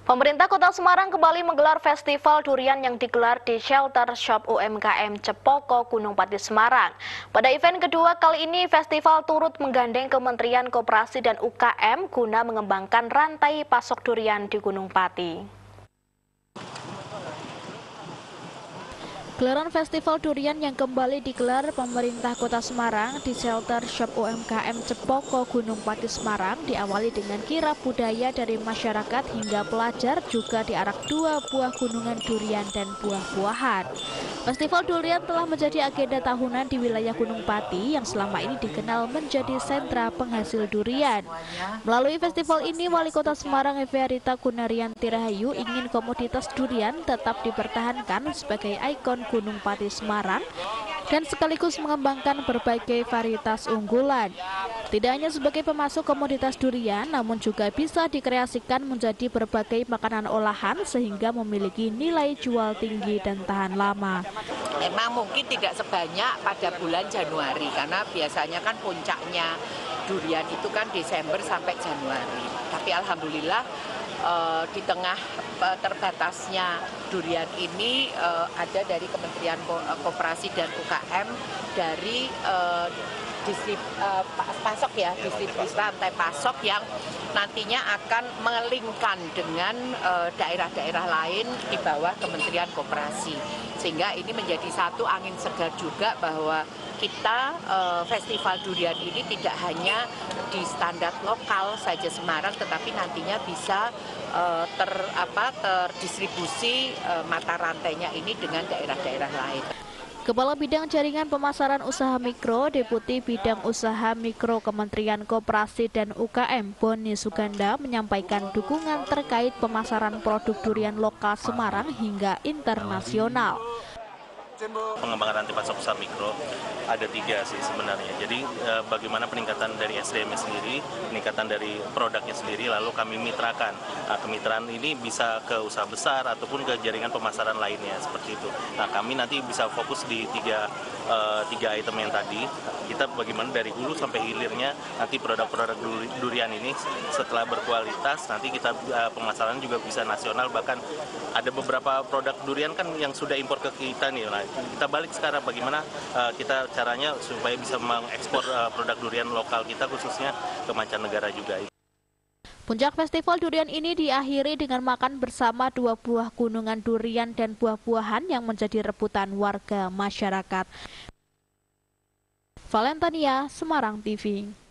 Pemerintah Kota Semarang kembali menggelar festival durian yang digelar di Shelter Shop UMKM Cepoko, Gunung Pati, Semarang. Pada event kedua kali ini, festival turut menggandeng Kementerian Koperasi dan UKM guna mengembangkan rantai pasok durian di Gunung Pati. Gelaran festival durian yang kembali digelar pemerintah Kota Semarang di Shelter Shop UMKM Cepoko, Gunung Pati, Semarang diawali dengan kirab budaya dari masyarakat hingga pelajar, juga diarak 2 buah gunungan durian dan buah-buahan. Festival durian telah menjadi agenda tahunan di wilayah Gunung Pati yang selama ini dikenal menjadi sentra penghasil durian. Melalui festival ini, Wali Kota Semarang Eviarita Gunaryanti Rahayu ingin komoditas durian tetap dipertahankan sebagai ikon Gunung Pati Semarang dan sekaligus mengembangkan berbagai varietas unggulan. Tidak hanya sebagai pemasok komoditas durian, namun juga bisa dikreasikan menjadi berbagai makanan olahan sehingga memiliki nilai jual tinggi dan tahan lama. Memang mungkin tidak sebanyak pada bulan Januari karena biasanya kan puncaknya durian itu kan Desember sampai Januari. Tapi alhamdulillah di tengah terbatasnya durian ini ada dari Kementerian Koperasi dan UKM dari distribusi rantai pasok yang nantinya akan melingkan dengan daerah-daerah lain di bawah Kementerian Koperasi, sehingga ini menjadi satu angin segar juga bahwa kita festival durian ini tidak hanya di standar lokal saja Semarang, tetapi nantinya bisa terdistribusi mata rantainya ini dengan daerah-daerah lain. Kepala Bidang Jaringan Pemasaran Usaha Mikro, Deputi Bidang Usaha Mikro Kementerian Koperasi dan UKM, Boni Suganda, menyampaikan dukungan terkait pemasaran produk durian lokal Semarang hingga internasional. Pengembangan rantai pasok usaha mikro ada 3 sih sebenarnya. Jadi bagaimana peningkatan dari SDM sendiri, peningkatan dari produknya sendiri, lalu kami mitrakan. Nah, kemitraan ini bisa ke usaha besar ataupun ke jaringan pemasaran lainnya seperti itu. Nah, kami nanti bisa fokus di tiga item yang tadi. Kita bagaimana dari hulu sampai hilirnya nanti produk-produk durian ini setelah berkualitas nanti kita pemasaran juga bisa nasional, bahkan ada beberapa produk durian kan yang sudah impor ke kita nih. Nah, kita balik sekarang bagaimana kita caranya supaya bisa mengekspor produk durian lokal kita khususnya ke mancanegara juga. Puncak festival durian ini diakhiri dengan makan bersama 2 buah gunungan durian dan buah-buahan yang menjadi rebutan warga masyarakat. Valentania, Semarang TV.